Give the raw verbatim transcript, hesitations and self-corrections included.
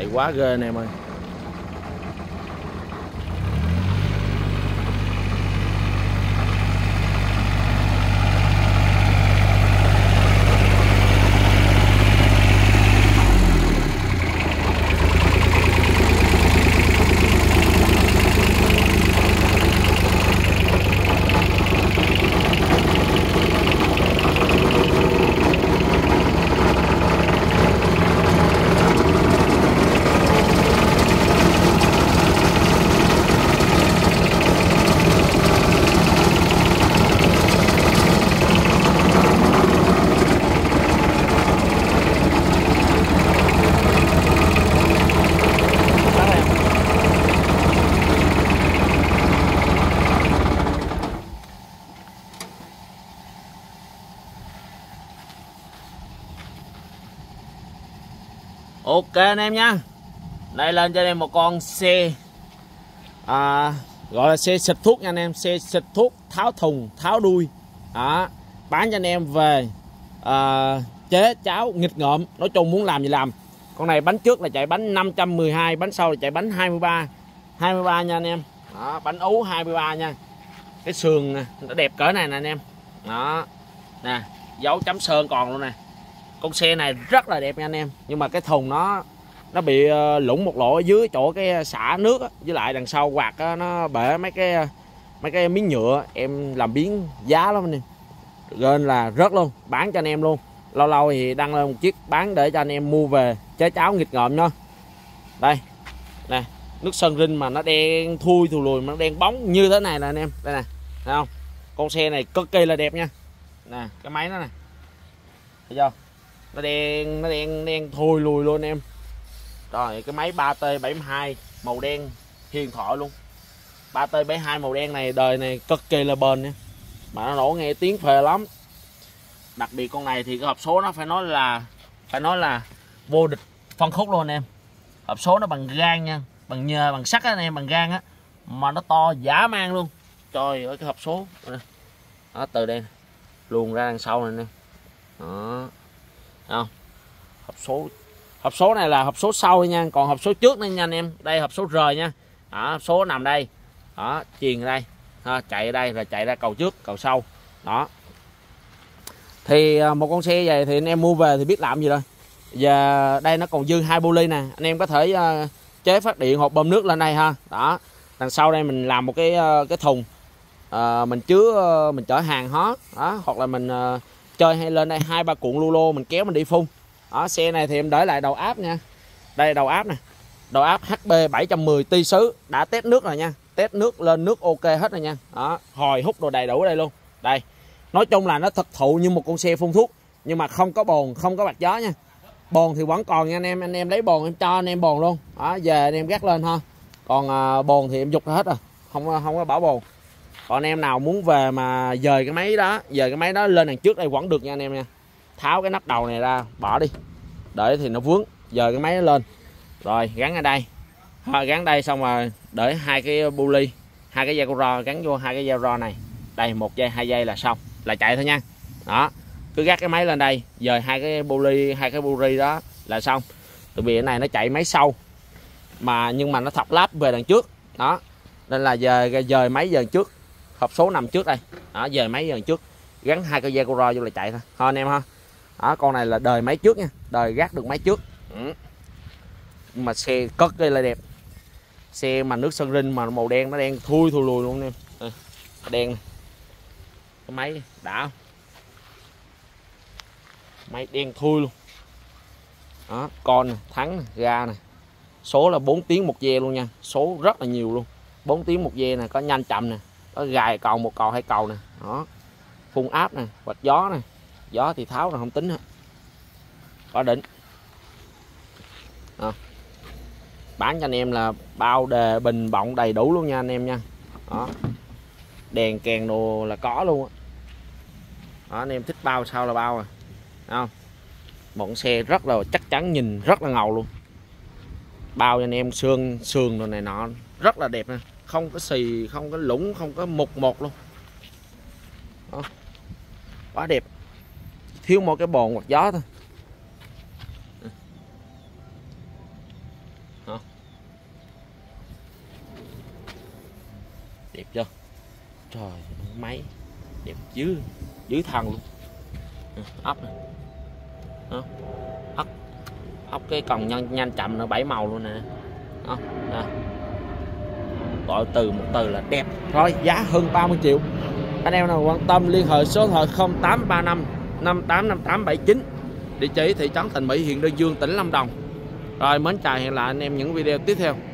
chạy quá ghê anh em ơi. Ok anh em nha. Đây lên cho anh em một con xe à, gọi là xe xịt thuốc nha anh em. Xe xịt thuốc tháo thùng tháo đuôi đó, bán cho anh em về à, chế cháo nghịch ngợm. Nói chung muốn làm gì làm. Con này bánh trước là chạy bánh năm trăm mười hai, bánh sau là chạy bánh hai mươi ba hai mươi ba nha anh em đó, bánh ú hai mươi ba nha. Cái sườn nè, nó đẹp cỡ này nè anh em đó nè, dấu chấm sơn còn luôn nè. Con xe này rất là đẹp nha anh em, nhưng mà cái thùng nó nó bị lủng một lỗ ở dưới chỗ cái xả nước á, với lại đằng sau quạt á, nó bể mấy cái mấy cái miếng nhựa, em làm biến giá lắm anh em, nên là rớt luôn, bán cho anh em luôn. Lâu lâu thì đăng lên một chiếc bán để cho anh em mua về chế cháo nghịch ngợm nha. Đây nè, nước sơn rinh mà nó đen thui thù lùi, mà nó đen bóng như thế này nè anh em. Đây nè, thấy không? Con xe này cực kỳ là đẹp nha. Nè cái máy nó nè, thấy chưa, nó đen nó đen đen thui lùi luôn anh em. Rồi cái máy ba T bảy mươi hai màu đen huyền thoại luôn. ba T bảy mươi hai màu đen này đời này cực kỳ là bền nha, mà nó nổ nghe tiếng phê lắm. Đặc biệt con này thì cái hộp số nó phải nói là phải nói là vô địch phân khúc luôn anh em. Hộp số nó bằng gan nha, bằng nhờ bằng sắt anh em, bằng gan á, mà nó to dã man luôn. Trời ơi cái hộp số đó, từ đây luồn ra đằng sau này nè đó, không? Hộp số hộp số này là hộp số sau nha, còn hộp số trước đây nha anh em. Đây hộp số R nha đó, số nằm đây đó, truyền ở đây ha, chạy ở đây rồi chạy ra cầu trước cầu sau đó. Thì một con xe vậy thì anh em mua về thì biết làm gì rồi. Giờ đây nó còn dư hai poly nè, anh em có thể uh, chế phát điện hộp bơm nước lên đây ha. Đó, đằng sau đây mình làm một cái uh, cái thùng uh, mình chứa uh, mình chở hàng hó đó, hoặc là mình uh, chơi hay lên đây hai ba cuộn lu lô mình kéo mình đi phun. Đó, xe này thì em để lại đầu áp nha. Đây đầu áp nè, đầu áp H B bảy trăm mười ti sứ, đã test nước rồi nha, test nước lên nước ok hết rồi nha. Đó, hồi hút đồ đầy đủ ở đây luôn. Đây, nói chung là nó thực thụ như một con xe phun thuốc, nhưng mà không có bồn, không có bạc gió nha. Bồn thì vẫn còn nha anh em, anh em lấy bồn em cho anh em bồn luôn. Đó, về anh em gác lên ha. Còn à, bồn thì em dục ra hết rồi, không không có bảo bồn. Còn anh em nào muốn về mà dời cái máy đó, dời cái máy đó lên đằng trước đây vẫn được nha anh em nha. Tháo cái nắp đầu này ra, bỏ đi, để thì nó vướng, dời cái máy nó lên. Rồi gắn ở đây, ha, gắn đây xong rồi để hai cái pulley, hai cái dây cô ro gắn vô hai cái dây ro này. Đây một dây hai dây là xong, là chạy thôi nha. Đó, cứ gác cái máy lên đây, dời hai cái pulley, hai cái pulley đó là xong. Tại vì cái này nó chạy máy sau mà, nhưng mà nó thọc láp về đằng trước đó, nên là dời dời máy dời trước, hộp số nằm trước đây đó, dời máy dời trước, gắn hai cái dây cô ro vô là chạy thôi thôi anh em ha. Đó, con này là đời máy trước nha, đời gác được máy trước. Ừ. Mà xe cực kỳ là đẹp, xe mà nước sơn rinh mà màu đen, nó đen thui thui lùi luôn em. À, đen này. Cái máy đã, máy đen thui luôn đó, con này, thắng này, ga này, số là bốn tiếng một ve luôn nha, số rất là nhiều luôn, bốn tiếng một ve nè, có nhanh chậm nè, có gài cầu một cầu hai cầu nè đó, phun áp nè, quạt gió nè, gió thì tháo rồi không tính hết, có đỉnh à. Bán cho anh em là bao đề bình bọng đầy đủ luôn nha anh em nha. Đó, đèn kèn đồ là có luôn á. Đó, anh em thích bao sao là bao rồi, thấy không? Một con xe rất là chắc chắn, nhìn rất là ngầu luôn. Bao cho anh em xương sườn rồi này nọ rất là đẹp nè, không có xì, không có lũng, không có mục một luôn. Đó, quá đẹp, thiếu một cái bồn quạt gió thôi. Trời, máy đẹp dữ, dữ thần luôn. Ốc này, ốc, ốc cái còn nhanh nhanh chậm nữa, bảy màu luôn nè. Đó, nè. Gọi từ một từ là đẹp. Rồi giá hơn ba mươi triệu. Anh em nào quan tâm liên hệ số điện thoại không tám ba năm năm tám năm tám bảy chín, địa chỉ thị trấn Thành Mỹ, huyện Đơn Dương, tỉnh Lâm Đồng. Rồi mến chào, hẹn lại anh em những video tiếp theo.